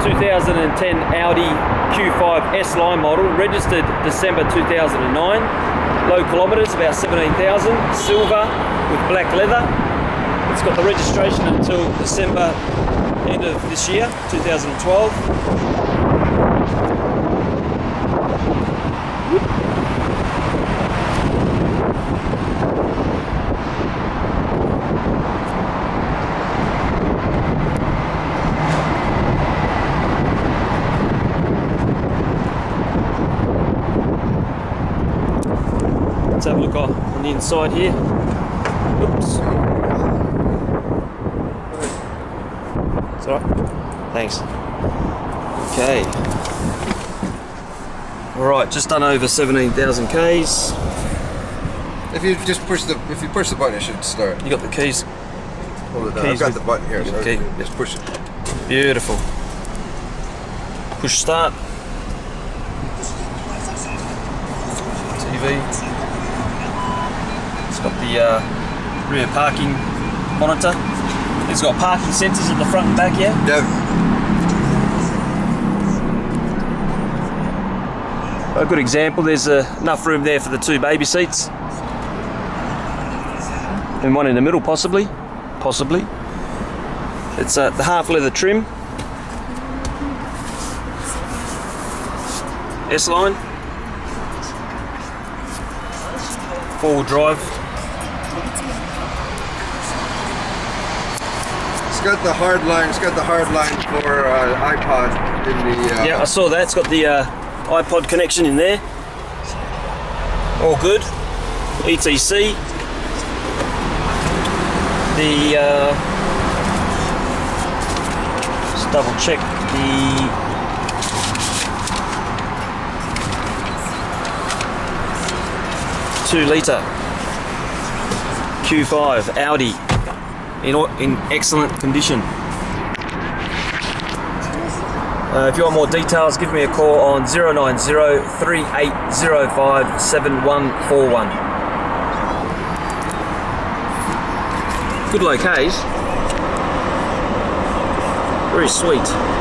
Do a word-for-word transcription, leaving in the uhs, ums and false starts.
two thousand ten Audi Q five S-Line model, registered December two thousand nine. Low kilometres, about seventeen thousand. Silver with black leather. It's got the registration until December end of this year, two thousand twelve. Let's have a look on the inside here. Oops. It's alright. Thanks. Okay. Alright, just done over seventeen thousand Ks. If you just push the if you push the button, it should start. You got the keys. Hold it down. I've got the button here, so key. just push it. Beautiful. Push start. T V. It's got the uh, rear parking monitor. It's got parking sensors at the front and back, yeah? Yeah. A good example, there's uh, enough room there for the two baby seats. And one in the middle, possibly. Possibly. It's uh, the half leather trim. S-Line. Four-wheel drive. It's got the hard line. It's got the hard line for uh, iPod in the. Uh, yeah, I saw that. It's got the uh, iPod connection in there. All good. E T C. The uh, just double check the two litre Q five Audi in in excellent condition. Uh, if you want more details, give me a call on zero nine zero, three eight zero five, seven one four one. Good low Ks. Very sweet.